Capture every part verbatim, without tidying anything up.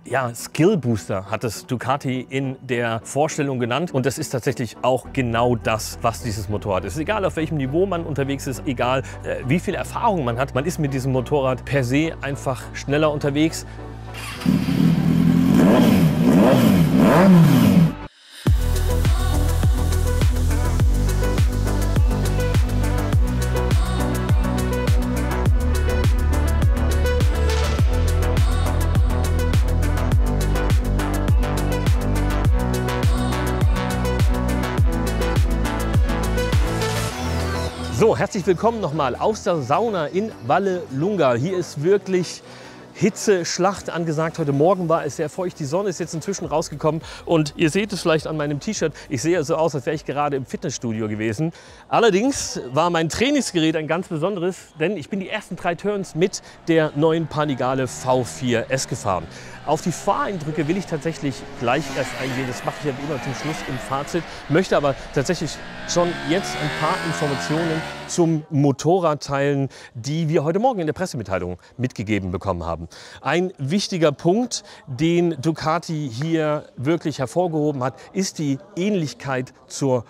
ja, Skill Booster hat es Ducati in der Vorstellung genannt. Und das ist tatsächlich auch genau das, was dieses Motorrad ist. Egal auf welchem Niveau man unterwegs ist, egal äh, wie viel Erfahrung man hat, man ist mit diesem Motorrad per se einfach schneller unterwegs. So, herzlich willkommen nochmal aus der Sauna in Vallelunga. Hier ist wirklich Hitze, Schlacht angesagt. Heute Morgen war es sehr feucht. Die Sonne ist jetzt inzwischen rausgekommen und ihr seht es vielleicht an meinem T-Shirt. Ich sehe so aus, als wäre ich gerade im Fitnessstudio gewesen. Allerdings war mein Trainingsgerät ein ganz besonderes, denn ich bin die ersten drei Turns mit der neuen Panigale V vier S gefahren. Auf die Fahreindrücke will ich tatsächlich gleich erst eingehen. Das mache ich ja wie immer zum Schluss im Fazit. Möchte aber tatsächlich schon jetzt ein paar Informationen zum Motorrad teilen, die wir heute Morgen in der Pressemitteilung mitgegeben bekommen haben. Ein wichtiger Punkt, den Ducati hier wirklich hervorgehoben hat, ist die Ähnlichkeit zur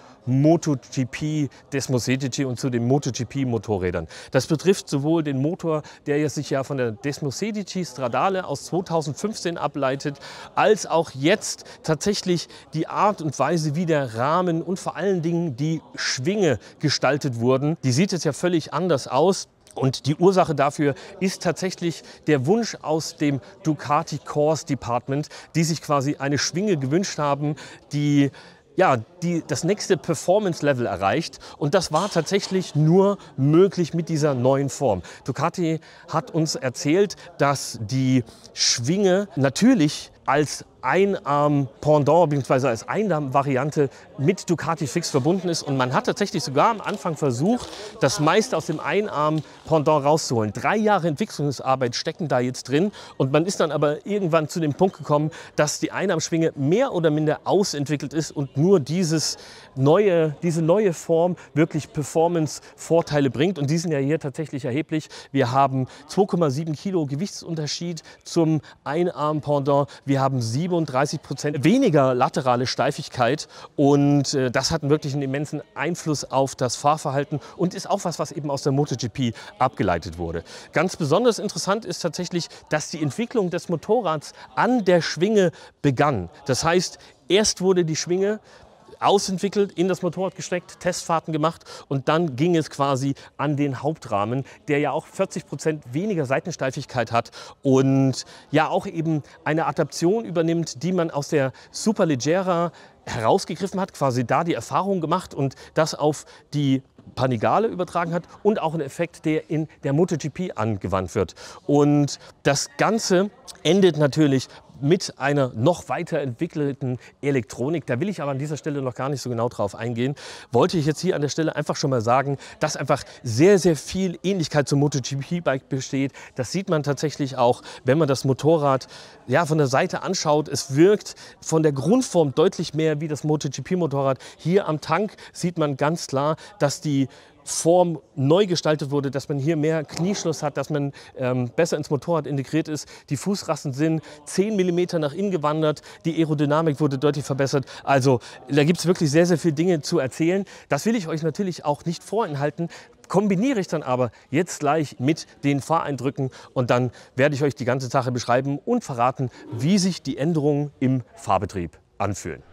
MotoGP Desmos-C T G und zu den MotoGP-Motorrädern. Das betrifft sowohl den Motor, der sich ja von der Desmos-C T G Stradale aus zweitausendfünfzehn ableitet, als auch jetzt tatsächlich die Art und Weise, wie der Rahmen und vor allen Dingen die Schwinge gestaltet wurden. Die sieht jetzt ja völlig anders aus. Und die Ursache dafür ist tatsächlich der Wunsch aus dem Ducati Course Department, die sich quasi eine Schwinge gewünscht haben, die ja, die das nächste Performance-Level erreicht. Und das war tatsächlich nur möglich mit dieser neuen Form. Ducati hat uns erzählt, dass die Schwinge natürlich als Einarm-Pendant bzw. als Einarm-Variante mit Ducati Fix verbunden ist. Und man hat tatsächlich sogar am Anfang versucht, das meiste aus dem Einarm-Pendant rauszuholen. Drei Jahre Entwicklungsarbeit stecken da jetzt drin. Und man ist dann aber irgendwann zu dem Punkt gekommen, dass die Einarmschwinge mehr oder minder ausentwickelt ist und nur dieses neue, diese neue Form wirklich Performance-Vorteile bringt. Und die sind ja hier tatsächlich erheblich. Wir haben zwei Komma sieben Kilo Gewichtsunterschied zum Einarm-Pendant. Wir haben siebenunddreißig Prozent weniger laterale Steifigkeit und äh, das hat wirklich einen immensen Einfluss auf das Fahrverhalten und ist auch was, was eben aus der MotoGP abgeleitet wurde. Ganz besonders interessant ist tatsächlich, dass die Entwicklung des Motorrads an der Schwinge begann. Das heißt, erst wurde die Schwinge ausentwickelt, in das Motorrad gesteckt, Testfahrten gemacht und dann ging es quasi an den Hauptrahmen, der ja auch vierzig Prozent weniger Seitensteifigkeit hat und ja auch eben eine Adaption übernimmt, die man aus der Superleggera herausgegriffen hat, quasi da die Erfahrung gemacht und das auf die Panigale übertragen hat und auch ein Effekt, der in der MotoGP angewandt wird. Und das Ganze endet natürlich mit einer noch weiterentwickelten Elektronik. Da will ich aber an dieser Stelle noch gar nicht so genau drauf eingehen. Wollte ich jetzt hier an der Stelle einfach schon mal sagen, dass einfach sehr, sehr viel Ähnlichkeit zum MotoGP-Bike besteht. Das sieht man tatsächlich auch, wenn man das Motorrad ja, von der Seite anschaut. Es wirkt von der Grundform deutlich mehr wie das MotoGP-Motorrad. Hier am Tank sieht man ganz klar, dass die Form neu gestaltet wurde, dass man hier mehr Knieschluss hat, dass man ähm, besser ins Motorrad integriert ist. Die Fußrasten sind zehn Millimeter nach innen gewandert, die Aerodynamik wurde deutlich verbessert. Also da gibt es wirklich sehr, sehr viele Dinge zu erzählen. Das will ich euch natürlich auch nicht vorenthalten. Kombiniere ich dann aber jetzt gleich mit den Fahreindrücken und dann werde ich euch die ganze Sache beschreiben und verraten, wie sich die Änderungen im Fahrbetrieb anfühlen.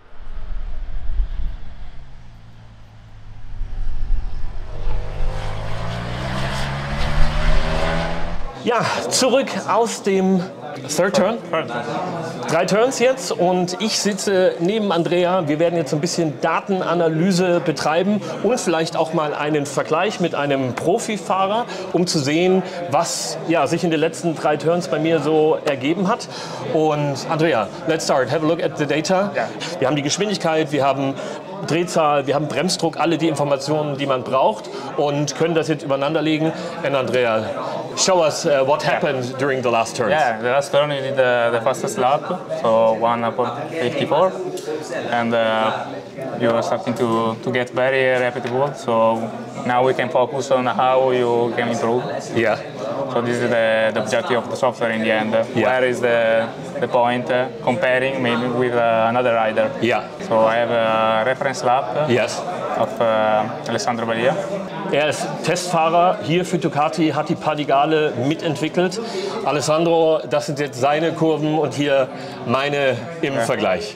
Ja, zurück aus dem Third Turn. Drei Turns jetzt und ich sitze neben Andrea. Wir werden jetzt ein bisschen Datenanalyse betreiben und vielleicht auch mal einen Vergleich mit einem Profifahrer, um zu sehen, was ja, sich in den letzten drei Turns bei mir so ergeben hat. Und Andrea, let's start. Have a look at the data. Wir haben die Geschwindigkeit, wir haben Drehzahl, wir haben Bremsdruck, alle die Informationen, die man braucht und können das jetzt übereinander legen. And Andrea, show us uh, what happened yeah. during the last turns. Yeah, the last turn we did the, the fastest lap, so one fifty-four, and uh, you are starting to, to get very repetitive, so now we can focus on how you can improve. Yeah. So this is the, the objective of the software in the end. Yeah. Where is the, the point uh, comparing maybe with uh, another rider? Yeah. So I have a reference lap Yes. of uh, Alessandro Balia. Er ist Testfahrer hier für Ducati, hat die Panigale mitentwickelt. Alessandro, das sind jetzt seine Kurven und hier meine im Ja. Vergleich.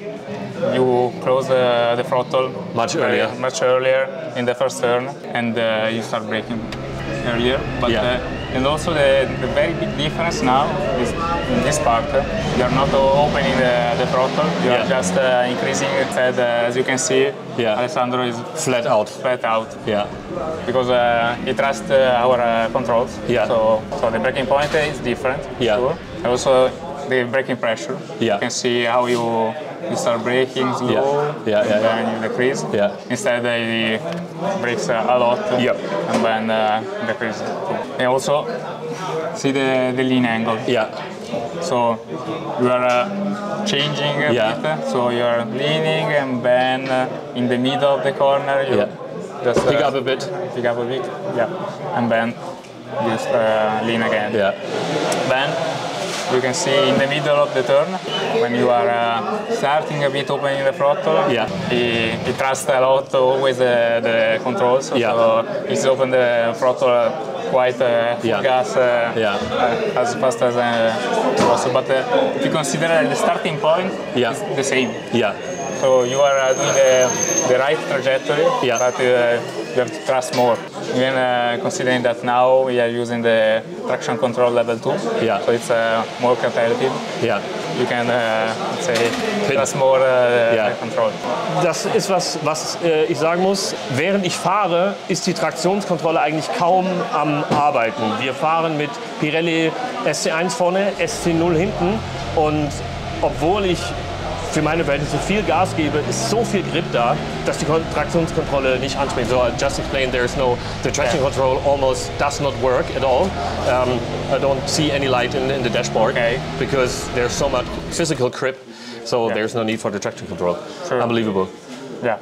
You close uh, the throttle Much very- earlier. much earlier in the first turn, and uh, you start braking earlier. But Yeah. uh, and also the, the very big difference now is in this part. uh, You are not opening the, the throttle. You Yeah. are just uh, increasing it. And, uh, as you can see, Yeah. Alessandro is Flat out. flat out Ja. because uh, he trusts uh, our uh, controls. Yeah. So, so the braking point is different. Yeah. Sure. And also the braking pressure. Yeah. You can see how you you start braking slow, Yeah. Yeah, and yeah, then you decrease. Yeah. Instead, uh, he brakes uh, a lot, Yep. and then uh, decrease too. And also see the, the lean angle. Ja. So you are uh, changing a Yeah. bit. So you are leaning, and then uh, in the middle of the corner you Yeah. just Pick uh, up a bit. pick up a bit, yeah, and then just uh, lean again. Ja. Then you can see in the middle of the turn, when you are uh, starting a bit opening the throttle, Yeah. he, he trusts a lot always uh, the controls, Yeah. so he's open the throttle quite uh, full Yeah. gas uh, Yeah. uh, as fast as uh, possible. But uh, if you consider the starting point, Yeah. it's the same. Ja. So you are uh, doing the, the right trajectory, Yeah. but uh, you have to trust more. Even uh, considering that now we are using the traction control level two, Yeah. so it's uh, more competitive. Ja. You can uh, let's say trust more uh, Yeah. the control. Das ist was, was äh, ich sagen muss. Während ich fahre, ist die Traktionskontrolle eigentlich kaum am Arbeiten. Wir fahren mit Pirelli S C eins vorne, S C null hinten. Und obwohl ich für meine Verhältnisse viel Gas gebe, ist so viel Grip da, dass die Kon- Traktionskontrolle nicht anspringt. So I just explained there's no, the traction Yeah. control almost does not work at all. Um, I don't see any light in, in the dashboard Okay. because there's so much physical grip. So Yeah. there's no need for the traction control. Sure. Unbelievable. Yeah.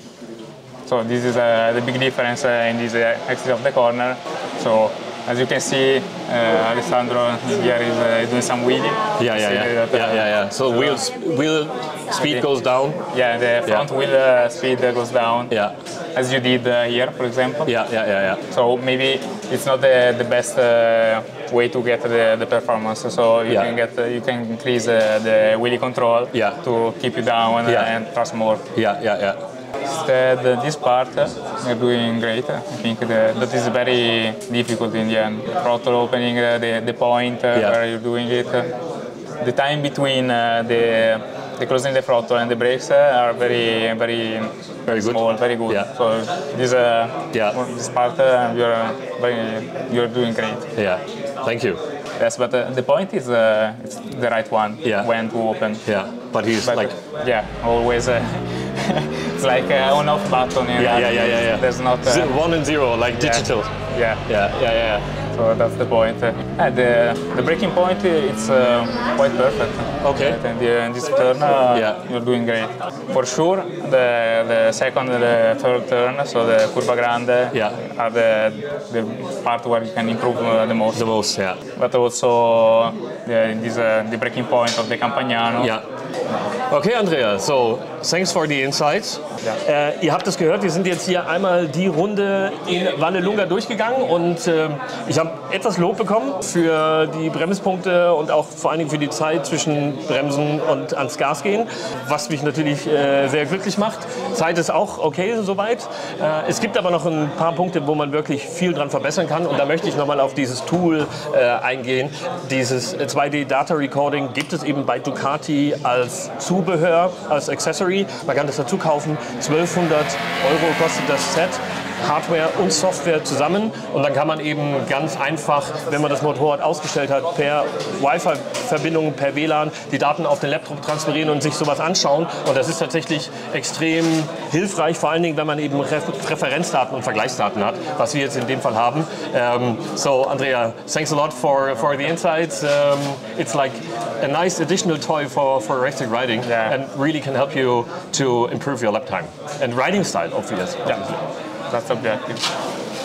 So this is uh, the big difference uh, in this uh, exit of the corner. So as you can see, uh, Alessandro here is uh, doing some wheelie. Yeah, yeah, See yeah, that, uh, yeah, yeah, yeah. So wheel wheel speed Okay. goes down. Yeah, the front Yeah. wheel uh, speed uh, goes down, Yeah, as you did uh, here, for example. yeah, yeah, yeah, yeah. So maybe it's not the, the best uh, way to get the, the performance. So you Yeah. can get uh, you can increase uh, the wheelie control Yeah. to keep you down uh, Yeah. and trust more. Yeah, yeah, yeah. Instead, uh, this part uh, you're doing great. I think the, that is very difficult in the end. Throttle opening, uh, the, the point uh, Yeah. where you're doing it. Uh, the time between uh, the, the closing the throttle and the brakes uh, are very, very, Very good. small, very good. Yeah. So this, uh, Yeah. this part uh, you're uh, very, you're doing great. Yeah. Thank you. Yes, but uh, the point is uh, it's the right one Yeah. when to open. Yeah, but he's But like, yeah, always. Uh, it's like a on-off button. In yeah, that. yeah, yeah, yeah, yeah. There's not. Uh, Z- one and zero, like yeah. digital. Yeah. Yeah, yeah, yeah. So that's the point. Uh, and the the braking point uh, it's uh, quite perfect. Okay. And the, in this turn, uh, Yeah. you're doing great. For sure, the the second and the third turn, so the curva grande, Yeah. are the the part where you can improve uh, the most. The most, yeah. But also the, this uh, the braking point of the Campagnano. Ja. Okay, Andrea, so thanks for the insights. Ja. Äh, ihr habt es gehört, wir sind jetzt hier einmal die Runde in Vallelunga durchgegangen und äh, ich habe etwas Lob bekommen für die Bremspunkte und auch vor allen Dingen für die Zeit zwischen Bremsen und ans Gas gehen, was mich natürlich äh, sehr glücklich macht. Zeit ist auch okay soweit. Äh, es gibt aber noch ein paar Punkte, wo man wirklich viel dran verbessern kann und da möchte ich nochmal auf dieses Tool äh, eingehen. Dieses zwei D Data Recording gibt es eben bei Ducati als Zubehör, als Accessory. Man kann das dazu kaufen. zwölfhundert Euro kostet das Set. Hardware und Software zusammen und dann kann man eben ganz einfach, wenn man das Motorrad ausgestellt hat, per Wi-Fi-Verbindung, per W L A N die Daten auf den Laptop transferieren und sich sowas anschauen und das ist tatsächlich extrem hilfreich, vor allen Dingen, wenn man eben Re- Referenzdaten und Vergleichsdaten hat, was wir jetzt in dem Fall haben. Um, so Andrea, thanks a lot for, for the insights. Um, it's like a nice additional toy for, for racing riding Yeah. and really can help you to improve your lap time and riding style, obviously. Yeah. That's objective.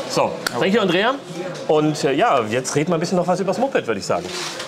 So, thank you, Andrea. Und äh, ja, jetzt reden wir ein bisschen noch was über das Moped, würde ich sagen.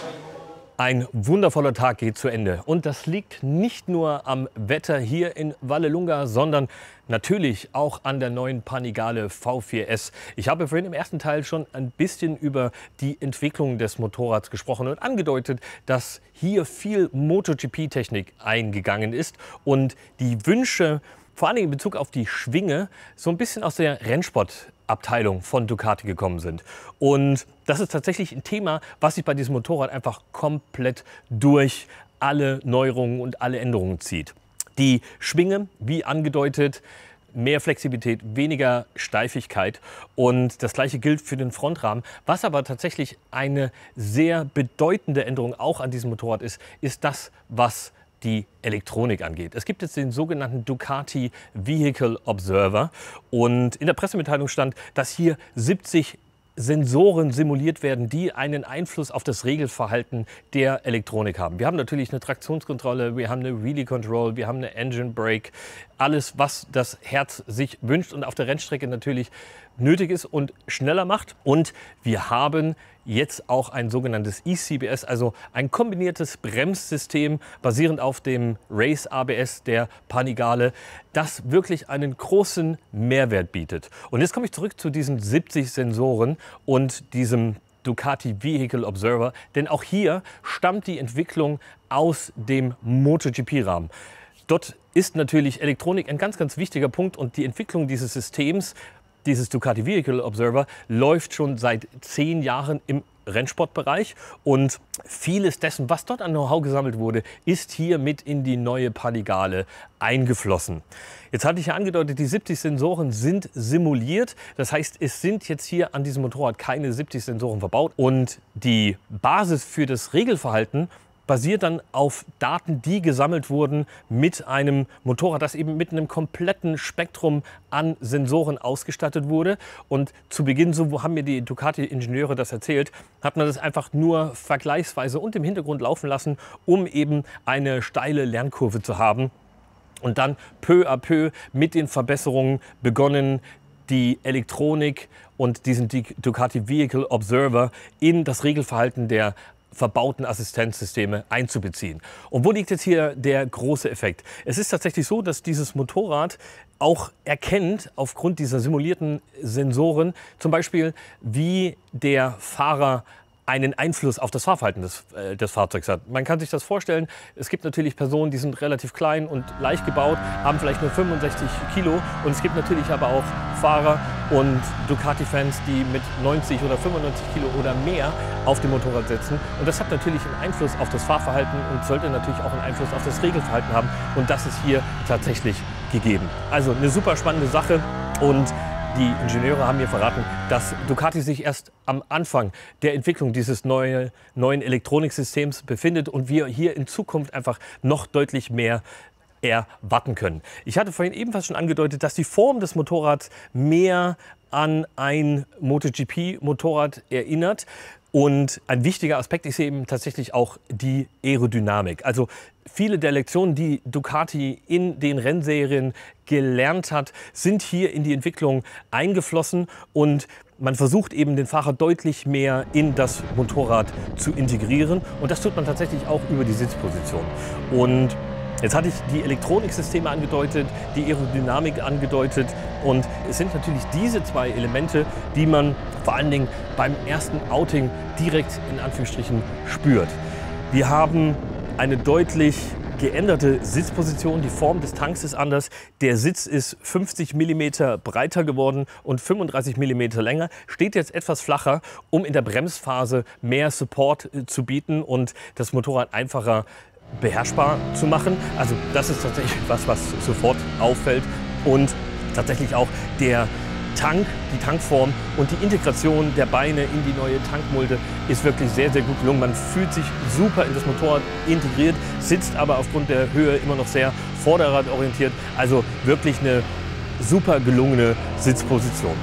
Ein wundervoller Tag geht zu Ende. Und das liegt nicht nur am Wetter hier in Vallelunga, sondern natürlich auch an der neuen Panigale V vier S. Ich habe vorhin im ersten Teil schon ein bisschen über die Entwicklung des Motorrads gesprochen und angedeutet, dass hier viel MotoGP-Technik eingegangen ist und die Wünsche, vor allem in Bezug auf die Schwinge, so ein bisschen aus der Rennsportabteilung von Ducati gekommen sind. Und das ist tatsächlich ein Thema, was sich bei diesem Motorrad einfach komplett durch alle Neuerungen und alle Änderungen zieht. Die Schwinge, wie angedeutet, mehr Flexibilität, weniger Steifigkeit und das gleiche gilt für den Frontrahmen. Was aber tatsächlich eine sehr bedeutende Änderung auch an diesem Motorrad ist, ist das, was die Elektronik angeht. Es gibt jetzt den sogenannten Ducati Vehicle Observer und in der Pressemitteilung stand, dass hier siebzig Sensoren simuliert werden, die einen Einfluss auf das Regelverhalten der Elektronik haben. Wir haben natürlich eine Traktionskontrolle, wir haben eine Wheelie Control, wir haben eine Engine Brake, alles, was das Herz sich wünscht und auf der Rennstrecke natürlich nötig ist und schneller macht. Und wir haben jetzt auch ein sogenanntes E C B S, also ein kombiniertes Bremssystem basierend auf dem Race A B S der Panigale, das wirklich einen großen Mehrwert bietet. Und jetzt komme ich zurück zu diesen siebzig Sensoren und diesem Ducati Vehicle Observer, denn auch hier stammt die Entwicklung aus dem MotoGP-Rahmen. Dort ist natürlich Elektronik ein ganz, ganz wichtiger Punkt und die Entwicklung dieses Systems, dieses Ducati Vehicle Observer, läuft schon seit zehn Jahren im Rennsportbereich und vieles dessen, was dort an Know-how gesammelt wurde, ist hier mit in die neue Panigale eingeflossen. Jetzt hatte ich ja angedeutet, die siebzig Sensoren sind simuliert. Das heißt, es sind jetzt hier an diesem Motorrad keine siebzig Sensoren verbaut und die Basis für das Regelverhalten basiert dann auf Daten, die gesammelt wurden mit einem Motorrad, das eben mit einem kompletten Spektrum an Sensoren ausgestattet wurde. Und zu Beginn, so haben mir die Ducati-Ingenieure das erzählt, hat man das einfach nur vergleichsweise und im Hintergrund laufen lassen, um eben eine steile Lernkurve zu haben. Und dann peu à peu mit den Verbesserungen begonnen, die Elektronik und diesen Ducati Vehicle Observer in das Regelverhalten der verbauten Assistenzsysteme einzubeziehen. Und wo liegt jetzt hier der große Effekt? Es ist tatsächlich so, dass dieses Motorrad auch erkennt, aufgrund dieser simulierten Sensoren, zum Beispiel, wie der Fahrer einen Einfluss auf das Fahrverhalten des, äh, des Fahrzeugs hat. Man kann sich das vorstellen, es gibt natürlich Personen, die sind relativ klein und leicht gebaut, haben vielleicht nur fünfundsechzig Kilo und es gibt natürlich aber auch Fahrer und Ducati-Fans, die mit neunzig oder fünfundneunzig Kilo oder mehr auf dem Motorrad sitzen und das hat natürlich einen Einfluss auf das Fahrverhalten und sollte natürlich auch einen Einfluss auf das Regelverhalten haben und das ist hier tatsächlich gegeben. Also eine super spannende Sache und die Ingenieure haben mir verraten, dass Ducati sich erst am Anfang der Entwicklung dieses neue, neuen Elektroniksystems befindet und wir hier in Zukunft einfach noch deutlich mehr erwarten können. Ich hatte vorhin ebenfalls schon angedeutet, dass die Form des Motorrads mehr an ein MotoGP-Motorrad erinnert. Und ein wichtiger Aspekt ist eben tatsächlich auch die Aerodynamik. Also viele der Lektionen, die Ducati in den Rennserien gelernt hat, sind hier in die Entwicklung eingeflossen und man versucht eben den Fahrer deutlich mehr in das Motorrad zu integrieren und das tut man tatsächlich auch über die Sitzposition. Und jetzt hatte ich die Elektroniksysteme angedeutet, die Aerodynamik angedeutet und es sind natürlich diese zwei Elemente, die man vor allen Dingen beim ersten Outing direkt in Anführungsstrichen spürt. Wir haben eine deutlich geänderte Sitzposition, die Form des Tanks ist anders, der Sitz ist fünfzig Millimeter breiter geworden und fünfunddreißig Millimeter länger, steht jetzt etwas flacher, um in der Bremsphase mehr Support zu bieten und das Motorrad einfacher beherrschbar zu machen. Also das ist tatsächlich was, was sofort auffällt und tatsächlich auch der Tank, die Tankform und die Integration der Beine in die neue Tankmulde ist wirklich sehr, sehr gut gelungen. Man fühlt sich super in das Motorrad integriert, sitzt aber aufgrund der Höhe immer noch sehr vorderradorientiert. Also wirklich eine super gelungene Sitzposition.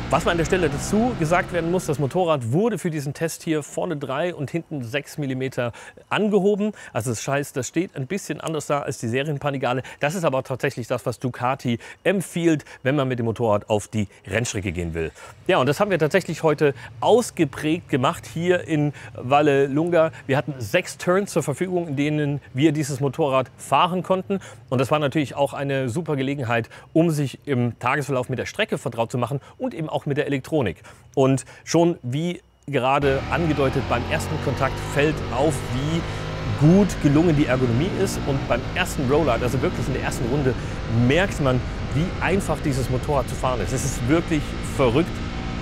Was man an der Stelle dazu gesagt werden muss, das Motorrad wurde für diesen Test hier vorne drei und hinten sechs Millimeter angehoben. Also das heißt, das steht ein bisschen anders da als die Serienpanigale. Das ist aber tatsächlich das, was Ducati empfiehlt, wenn man mit dem Motorrad auf die Rennstrecke gehen will. Ja, und das haben wir tatsächlich heute ausgeprägt gemacht hier in Vallelunga. Wir hatten sechs Turns zur Verfügung, in denen wir dieses Motorrad fahren konnten. Und das war natürlich auch eine super Gelegenheit, um sich im Tagesverlauf mit der Strecke vertraut zu machen und eben auch mit der Elektronik. Und schon wie gerade angedeutet, beim ersten Kontakt fällt auf, wie gut gelungen die Ergonomie ist. Und beim ersten Rollout, also wirklich in der ersten Runde, merkt man, wie einfach dieses Motorrad zu fahren ist. Es ist wirklich verrückt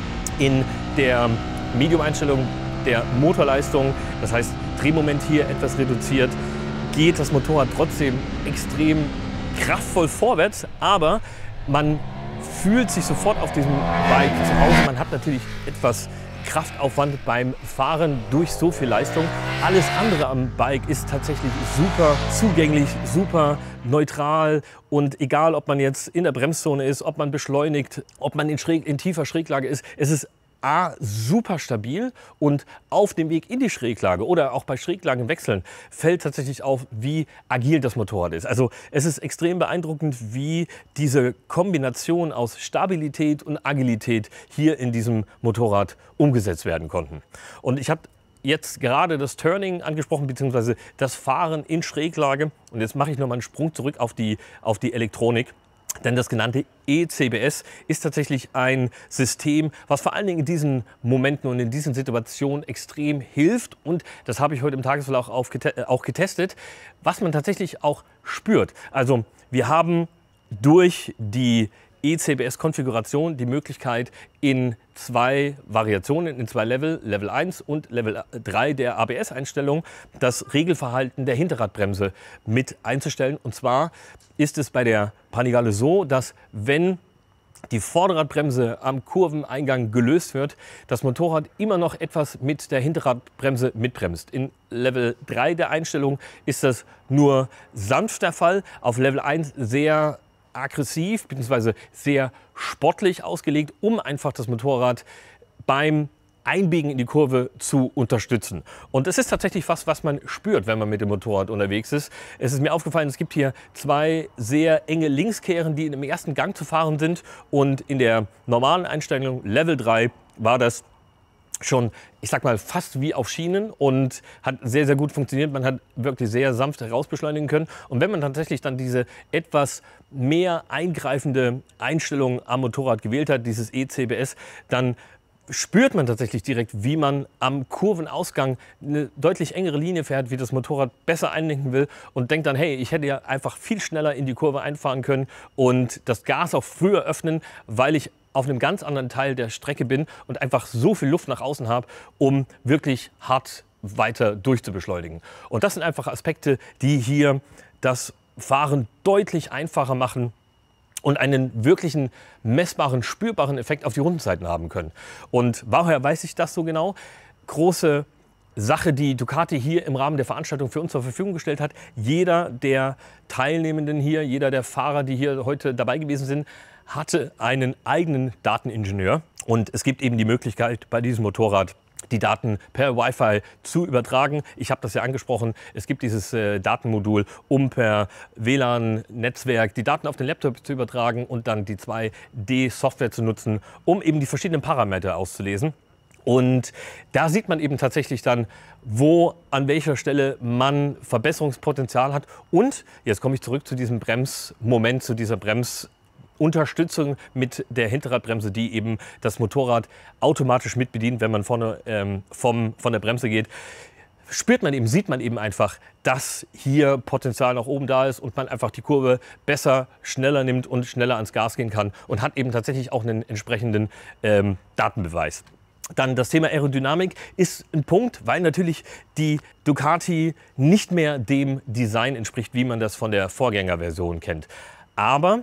in der Medium-Einstellung der Motorleistung. Das heißt, Drehmoment hier etwas reduziert, geht das Motorrad trotzdem extrem kraftvoll vorwärts, aber man fühlt sich sofort auf diesem Bike zu Hause. Man hat natürlich etwas Kraftaufwand beim Fahren durch so viel Leistung. Alles andere am Bike ist tatsächlich super zugänglich, super neutral und egal, ob man jetzt in der Bremszone ist, ob man beschleunigt, ob man in, schräg, in tiefer Schräglage ist, es ist A, super stabil und auf dem Weg in die Schräglage oder auch bei Schräglagenwechseln fällt tatsächlich auf, wie agil das Motorrad ist. Also es ist extrem beeindruckend, wie diese Kombination aus Stabilität und Agilität hier in diesem Motorrad umgesetzt werden konnten. Und ich habe jetzt gerade das Turning angesprochen, beziehungsweise das Fahren in Schräglage. Und jetzt mache ich noch mal einen Sprung zurück auf die, auf die Elektronik. Denn das genannte E C B S ist tatsächlich ein System, was vor allen Dingen in diesen Momenten und in diesen Situationen extrem hilft. Und das habe ich heute im Tagesverlauf auch getestet, was man tatsächlich auch spürt. Also wir haben durch die E C B S-Konfiguration die Möglichkeit, in zwei Variationen, in zwei Level, Level eins und Level drei der A B S-Einstellung, das Regelverhalten der Hinterradbremse mit einzustellen. Und zwar ist es bei der Panigale so, dass wenn die Vorderradbremse am Kurveneingang gelöst wird, das Motorrad immer noch etwas mit der Hinterradbremse mitbremst. In Level drei der Einstellung ist das nur sanft der Fall, auf Level eins sehr aggressiv bzw. sehr sportlich ausgelegt, um einfach das Motorrad beim Einbiegen in die Kurve zu unterstützen. Und das ist tatsächlich was, was man spürt, wenn man mit dem Motorrad unterwegs ist. Es ist mir aufgefallen, es gibt hier zwei sehr enge Linkskehren, die im ersten Gang zu fahren sind. Und in der normalen Einstellung Level drei war das schon, ich sag mal, fast wie auf Schienen und hat sehr, sehr gut funktioniert. Man hat wirklich sehr sanft herausbeschleunigen können. Und wenn man tatsächlich dann diese etwas mehr eingreifende Einstellung am Motorrad gewählt hat, dieses E C B S, dann spürt man tatsächlich direkt, wie man am Kurvenausgang eine deutlich engere Linie fährt, wie das Motorrad besser einlenken will und denkt dann, hey, ich hätte ja einfach viel schneller in die Kurve einfahren können und das Gas auch früher öffnen, weil ich auf einem ganz anderen Teil der Strecke bin und einfach so viel Luft nach außen habe, um wirklich hart weiter durchzubeschleunigen. Und das sind einfach Aspekte, die hier das Fahren deutlich einfacher machen und einen wirklichen messbaren, spürbaren Effekt auf die Rundenzeiten haben können. Und woher weiß ich das so genau? Große Sache, die Ducati hier im Rahmen der Veranstaltung für uns zur Verfügung gestellt hat. Jeder der Teilnehmenden hier, jeder der Fahrer, die hier heute dabei gewesen sind, hatte einen eigenen Dateningenieur. Und es gibt eben die Möglichkeit, bei diesem Motorrad die Daten per Wi-Fi zu übertragen. Ich habe das ja angesprochen, es gibt dieses äh, Datenmodul, um per W L A N-Netzwerk die Daten auf den Laptop zu übertragen und dann die zwei D-Software zu nutzen, um eben die verschiedenen Parameter auszulesen. Und da sieht man eben tatsächlich dann, wo, an welcher Stelle man Verbesserungspotenzial hat. Und jetzt komme ich zurück zu diesem Bremsmoment, zu dieser Brems Unterstützung mit der Hinterradbremse, die eben das Motorrad automatisch mitbedient, wenn man vorne ähm, vom, von der Bremse geht. Spürt man eben, sieht man eben einfach, dass hier Potenzial nach oben da ist und man einfach die Kurve besser, schneller nimmt und schneller ans Gas gehen kann und hat eben tatsächlich auch einen entsprechenden ähm, Datenbeweis. Dann das Thema Aerodynamik ist ein Punkt, weil natürlich die Ducati nicht mehr dem Design entspricht, wie man das von der Vorgängerversion kennt. Aber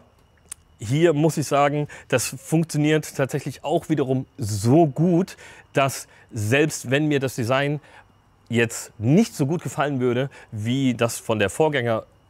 hier muss ich sagen, das funktioniert tatsächlich auch wiederum so gut, dass selbst wenn mir das Design jetzt nicht so gut gefallen würde, wie das von der Vorgängerversion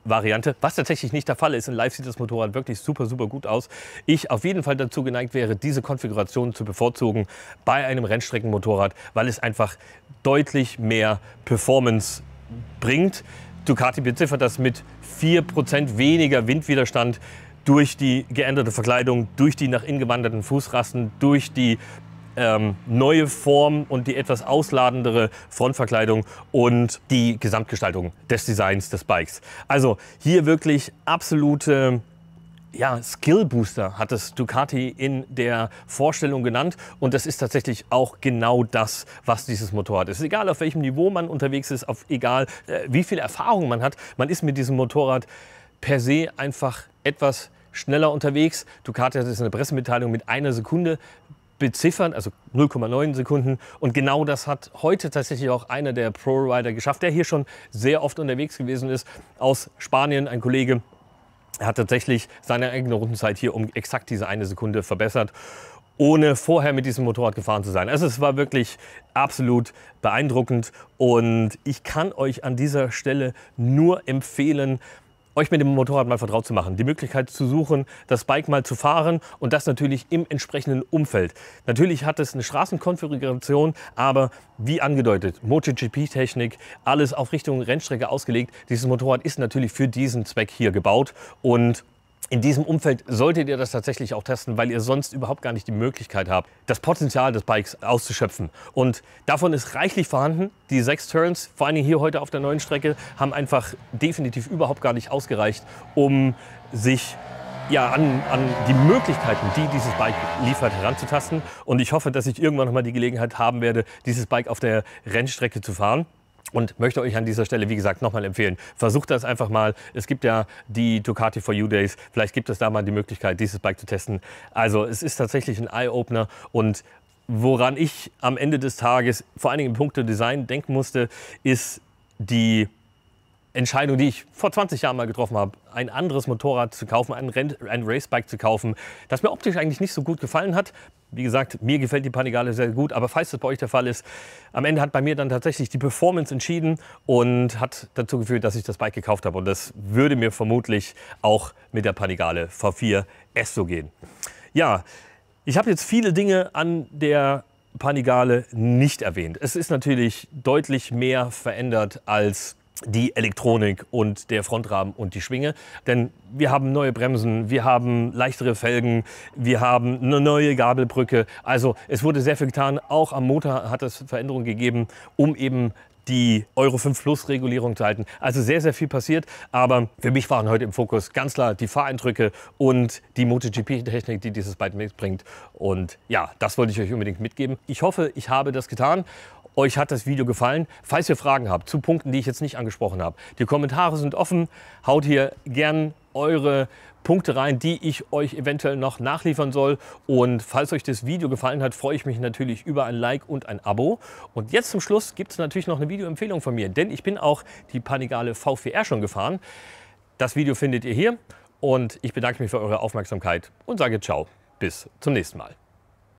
Variante, was tatsächlich nicht der Fall ist. In Live sieht das Motorrad wirklich super, super gut aus. Ich auf jeden Fall dazu geneigt wäre, diese Konfiguration zu bevorzugen bei einem Rennstreckenmotorrad, weil es einfach deutlich mehr Performance bringt. Ducati beziffert das mit vier Prozent weniger Windwiderstand durch die geänderte Verkleidung, durch die nach innen gewanderten Fußrasten, durch die ähm, neue Form und die etwas ausladendere Frontverkleidung und die Gesamtgestaltung des Designs des Bikes. Also hier wirklich absolute ja, Skill Booster hat es Ducati in der Vorstellung genannt, und das ist tatsächlich auch genau das, was dieses Motorrad ist. Egal auf welchem Niveau man unterwegs ist, auf egal äh, wie viel Erfahrung man hat, man ist mit diesem Motorrad per se einfach etwas schneller unterwegs. Ducati hat es in der Pressemitteilung mit einer Sekunde beziffert, also null Komma neun Sekunden, und genau das hat heute tatsächlich auch einer der Pro-Rider geschafft, der hier schon sehr oft unterwegs gewesen ist, aus Spanien, ein Kollege. Er hat tatsächlich seine eigene Rundenzeit hier um exakt diese eine Sekunde verbessert, ohne vorher mit diesem Motorrad gefahren zu sein. Also es war wirklich absolut beeindruckend, und ich kann euch an dieser Stelle nur empfehlen, euch mit dem Motorrad mal vertraut zu machen, die Möglichkeit zu suchen, das Bike mal zu fahren, und das natürlich im entsprechenden Umfeld. Natürlich hat es eine Straßenkonfiguration, aber wie angedeutet, MotoGP-Technik, alles auf Richtung Rennstrecke ausgelegt. Dieses Motorrad ist natürlich für diesen Zweck hier gebaut, und in diesem Umfeld solltet ihr das tatsächlich auch testen, weil ihr sonst überhaupt gar nicht die Möglichkeit habt, das Potenzial des Bikes auszuschöpfen. Und davon ist reichlich vorhanden. Die sechs Turns, vor allem hier heute auf der neuen Strecke, haben einfach definitiv überhaupt gar nicht ausgereicht, um sich ja, an, an die Möglichkeiten, die dieses Bike liefert, heranzutasten. Und ich hoffe, dass ich irgendwann noch mal die Gelegenheit haben werde, dieses Bike auf der Rennstrecke zu fahren. Und möchte euch an dieser Stelle, wie gesagt, nochmal empfehlen, versucht das einfach mal. Es gibt ja die Ducati for You Days. Vielleicht gibt es da mal die Möglichkeit, dieses Bike zu testen. Also es ist tatsächlich ein Eye-Opener, und woran ich am Ende des Tages, vor allen Dingen in puncto Design, denken musste, ist die Entscheidung, die ich vor zwanzig Jahren mal getroffen habe, ein anderes Motorrad zu kaufen, ein, Renn ein Racebike zu kaufen, das mir optisch eigentlich nicht so gut gefallen hat. Wie gesagt, mir gefällt die Panigale sehr gut, aber falls das bei euch der Fall ist, am Ende hat bei mir dann tatsächlich die Performance entschieden und hat dazu geführt, dass ich das Bike gekauft habe. Und das würde mir vermutlich auch mit der Panigale V vier S so gehen. Ja, ich habe jetzt viele Dinge an der Panigale nicht erwähnt. Es ist natürlich deutlich mehr verändert als die Elektronik und der Frontrahmen und die Schwinge. Denn wir haben neue Bremsen, wir haben leichtere Felgen, wir haben eine neue Gabelbrücke. Also es wurde sehr viel getan. Auch am Motor hat es Veränderungen gegeben, um eben die Euro fünf Plus Regulierung zu halten. Also sehr, sehr viel passiert. Aber für mich waren heute im Fokus ganz klar die Fahreindrücke und die MotoGP-Technik, die dieses Bike mitbringt. Und ja, das wollte ich euch unbedingt mitgeben. Ich hoffe, ich habe das getan. Euch hat das Video gefallen. Falls ihr Fragen habt zu Punkten, die ich jetzt nicht angesprochen habe, die Kommentare sind offen. Haut hier gern eure Punkte rein, die ich euch eventuell noch nachliefern soll. Und falls euch das Video gefallen hat, freue ich mich natürlich über ein Like und ein Abo. Und jetzt zum Schluss gibt es natürlich noch eine Videoempfehlung von mir, denn ich bin auch die Panigale V vier R schon gefahren. Das Video findet ihr hier, und ich bedanke mich für eure Aufmerksamkeit und sage ciao, bis zum nächsten Mal.